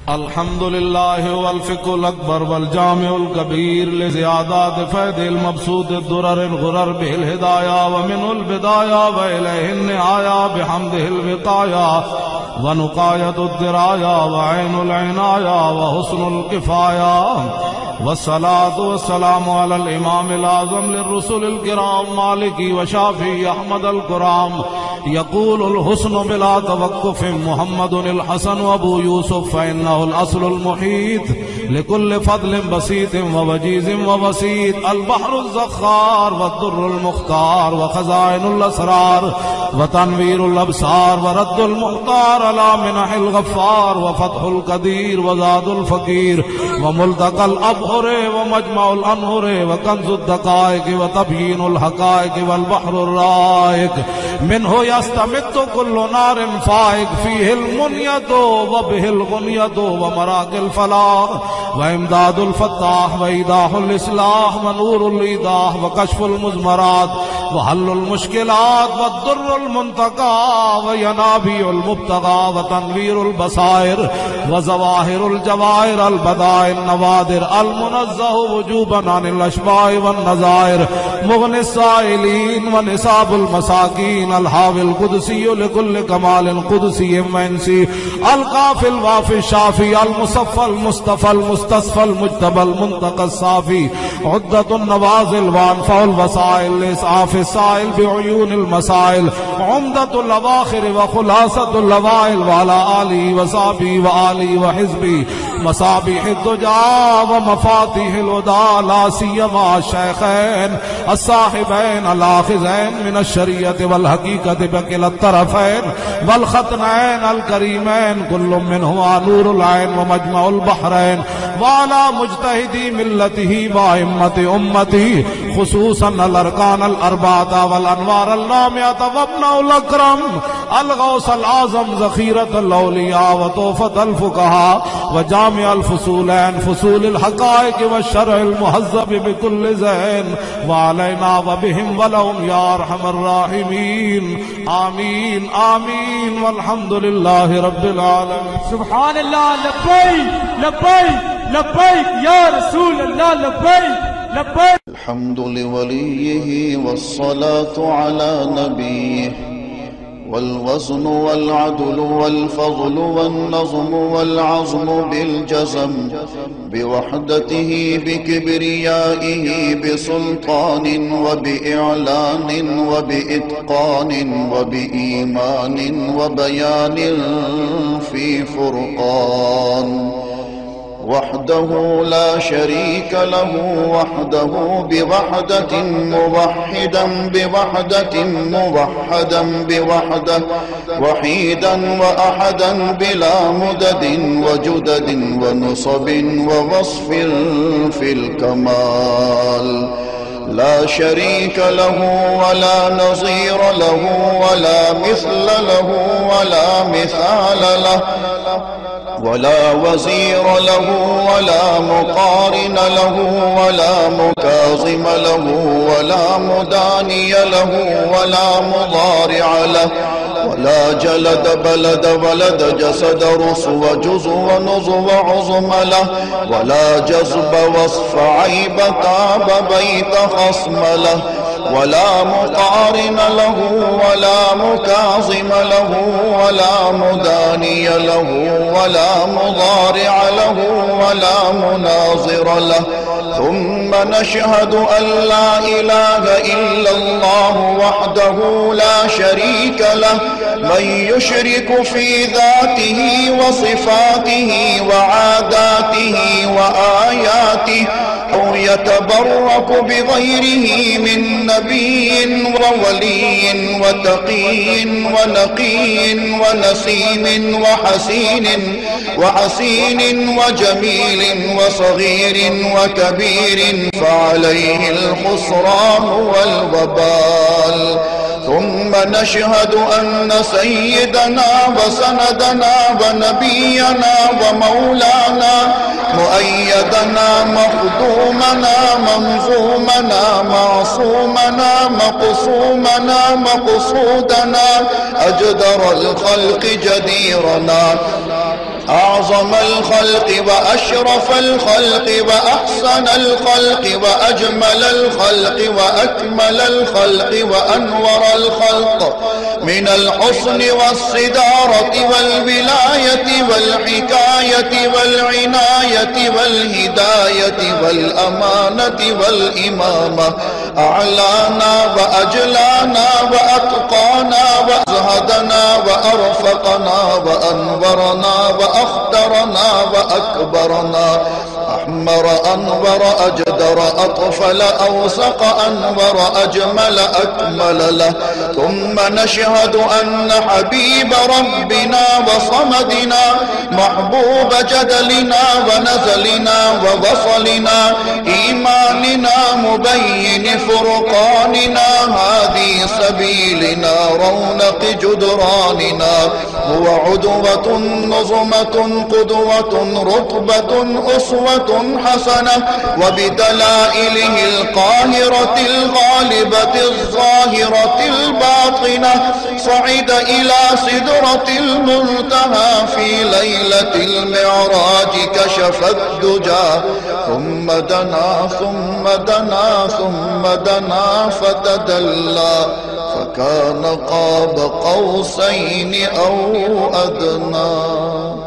अल्हम्दुलिल्लाह वल फ़िक़्हुल अकबर वल जामिउल कबीर लिज़ियादात फ़ैदिल मबसूत दुररिल गुरर बिल हिदाया व मिनुल बिदाया व इलैहिन निहाया बिहम्दिहिल विक़ाया व नुक़ायतुद दिराया व ऐनुल इनाया व हुस्नुल किफ़ाया वस्सलातु वस्सलामु अलल इमामिल आज़म लिर्रुसुलिल किराम मालिकी व शाफ़ी अहमदल कुराम यक़ूलुल हुस्नु बिला तवक्कुफ़ मुहम्मदुल हसन व अबू यूसुफ फ़इन्नहुल अस्लुल मुहीत लिकुल्लि फ़द्लिन बसीतिन व वजीज़िन व वसीत अल बहरुज़ ज़ख़्ख़ार व दुर्रुल मुख़्तार व ख़ज़ाइनुल असरार व तनवीरुल अबसार व रद्दुल मुख़्तार अला मिनहिल गफ़्फ़ार व फ़त्हुल क़दीर व ज़ादुल फ़क़ीर व मुल्तक़ल अबहुरे व मजमउल अनहुरे व कंज़ुद दक़ाइक़ व तबयीनुल हक़ाइक़ वल बहरुर राइक़ मिन्हु यस्तमिद्दु कुल्लु नारिन फ़ाइक़ फ़ीहिल मुनियतु व बिहिल गुनियतु व मराक़िल फ़लाह व इमदादुल फ़त्ताह व ईदाहुल इस्लाह व नूरुल ईदाह व कश्फ़ुल मुज़मरात व हल्लुल मुश्किलात व दुर्रुल मुंतक़ा व यनाबियुल मुब्तग़ा व तनवीरुल बसाइर व ज़वाहिरुल जवाहिर अल बदाइल नवादिर अल मुनज़्ज़हु वुजूबन अनिल अशबाह वन नज़ाइर मुग़निस साइलीन व निसाबुल मसाकीन अल हाविल कुदसिय्यु लिकुल्लि कमालिन कुदसिय्यिन व इंसी अल काफ़िल वाफ़िश शाफ़ी अल मुसफ़्फ़ल मुस्तफ़ल मुस्तस्फ़ल मुज्तबल मुंतक़स साफ़ी उद्दतुन नवाज़िल व अनफ़उल वसाइल लिसाफ़िस साइल बिउयूनिल मसाइल उम्दतुल अवाख़िर व ख़ुलासतुल लवाइल व अला आलिहि व सहाबिहि व आलिहि व हिज़्बि मसाबिहिद दुजा व मफ़ातिहिल हुदा ला सियमा शैख़ैन अस्साहिबैन अल आख़िज़ैन मिनश शरीअति वल हक़ीक़ति बकिलत तरफ़ैन वल ख़तनैन अल करीमैन कुल्लुम मिनहुमा नूरुल ऐन व मजमउल बहरैन व अला मुज्तहिदी मिल्लतिही व अइम्मति उम्मतिही ख़ुसूसन अल अरकान अल अर्बाता वल अनवार अल नामियाता व इब्नुल अकरम अल गौस अल आज़म ज़ख़ीरतुल औलिया व तोहफ़तुल फ़ुक़हा व जामिउल फ़ुसूलैन फ़ुसूलिल हक़ाइक़ व शरइल मुहज़्ज़ब बिकुल्लि ज़ैन व अलैना व बिहिम व लहुम या अरहमर राहिमीन आमीन आमीन वल्हम्दुलिल्लाहि रब्बिल आलमीन। सुब्हानल्लाह लब्बैक लब्बैक लब्बैक या रसूल अल्लाह लब्बैक लब्बैक। अल्हम्दु लिवलिय्यिहि वस्सलातु अला नबिय्यिहि वल वज़्नु वल अदलु वल फ़ज़्लु वन नज़्मु वल अज़्मु बिल जज़म बिवहदतिहि बिकिब्रियाइहि बिसुल्तानिन व बिइअलानिन व बिइत्क़ानिन व बिईमानिन व बयानिन फ़ी फ़ुरक़ान वहदहु ला शरीक लहु वहदहु बिवहदतिन मुवह्हिदन बिवहदतिन मुवह्हदन बिवहदह वहीदन व अहदन बिला मुददिन व जुददिन व नुसबिन व वस्फिन फिल कमाल ला शरीक लहु वला नज़ीर लहु वला मिस्ल लहु वला मिसाल लहु वला वज़ीर लहु वला मुक़ारिन लहु वला मुकाज़िम लहु वला मुदानिय लहु वला मुदारिअ लहु वला जलद बलद वलद जसद रुस्व जुज़्व नुज़्व उज़्म लहु वला जज़्ब वस्फ़ ऐब ताब बैत ख़स्म लहु वला मुक़ारिन लहु वला मुकाज़िम लहु वला मुदानिय लहु वला मुदारिअ लहु वला मुनाज़िर लहु थुम्मा नशहदु अन ला इलाहा इल्लल्लाह वहदहु ला शरीक लहु मन युशरिकु फ़ी ज़ातिही व सिफ़ातिही व आदातिही व आयातिही औ यतबर्रकु बिग़ैरिही मिन नबिय्यिन व वलिय्यिन व तक़िय्यिन व नक़िय्यिन व नसीमिन व हसीनिन व जमीलिन व सग़ीरिन व कबीरिन फ़अलैहिल ख़ुस्रान वल वबाल। थुम्मा नशहदु अन्न सय्यदना व सनदना व नबियना व मौलाना मुअय्यदना मख़दूमना मंज़ूमना मासूमना मक़सूमना मक़सूदना अजदरल ख़ल्क़ि जदीरना आज़म أكرم الخلق وأشرف الخلق وأحسن الخلق وأجمل الخلق وأكمل الخلق وأنور الخلق من الحسن والصدارة والولاية والحكاية والعناية والهداية والأمانة والإمامة، أعلانا وأجلانا وأتقانا وأزهدنا وأرفقنا وأنورنا وأخدرنا وأكبرنا، أحمر أنور أجدر أطفل أوسق أنور أجمل أكمل له. ثم نشهد أن حبيب ربنا وصمدنا محبوب جدلنا ونزلنا ووصلنا إيماننا مبين فرقاننا هادي سبيلنا رونق جدراننا، هو عدوة نظمة قدوة رتبة أسوة حسنة، وبدلائله القاهرة الغالبة الظاهرة الباطنة صعد إلى سدرة المنتهى في ليلة المعراج كشف الدجى، ثم دنا ثم دنا ثم دنا فتدلى فكان قاب قوسين أو أدنى.